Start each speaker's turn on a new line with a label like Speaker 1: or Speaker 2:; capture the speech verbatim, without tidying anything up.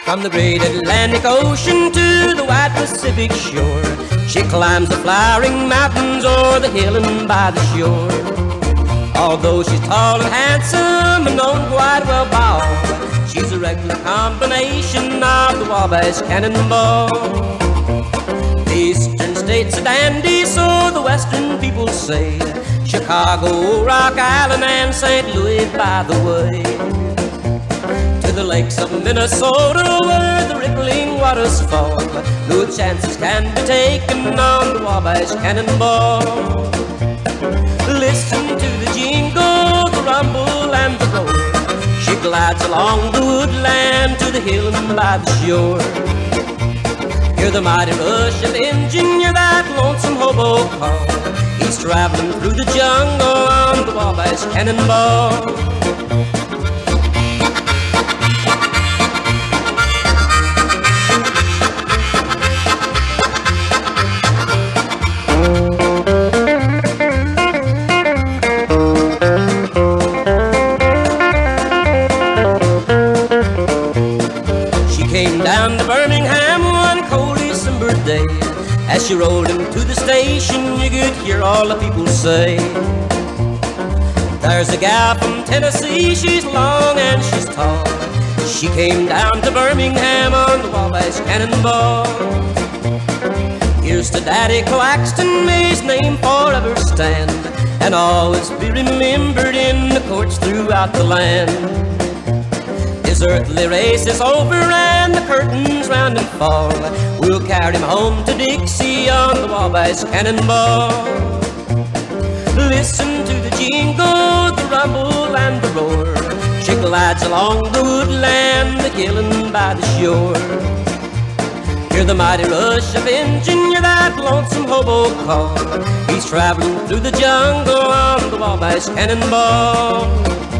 Speaker 1: From the great Atlantic Ocean to the wide Pacific shore, she climbs the flowering mountains o'er the hill and by the shore. Although she's tall and handsome and known quite well by all, she's a regular combination of the Wabash Cannonball. The eastern states are dandy, so the western people say. Chicago, Rock Island, and Saint Louis by the way. To the lakes of Minnesota where the rippling waters fall, no chances can be taken on the Wabash Cannonball. Listen to the jingle, the rumble, and the roar. She glides along the woodland to the hill and by the shore. Hear the mighty rush of engine, hear that lonesome hobo call. He's traveling through the jungle on the Wabash Cannonball. Came down to Birmingham one cold December day. As she rolled into the station, you could hear all the people say, there's a gal from Tennessee, she's long and she's tall. She came down to Birmingham on the Wabash Cannonball. Here's to Daddy Claxton, may his name forever stand, and always be remembered in the courts throughout the land. His earthly race is over and the curtains round him fall. We'll carry him home to Dixie on the Wabash Cannonball. Listen to the jingle, the rumble, and the roar. She glides along the woodland, the hill and by the shore. Hear the mighty rush of engine, hear that lonesome hobo call. He's traveling through the jungle on the Wabash Cannonball.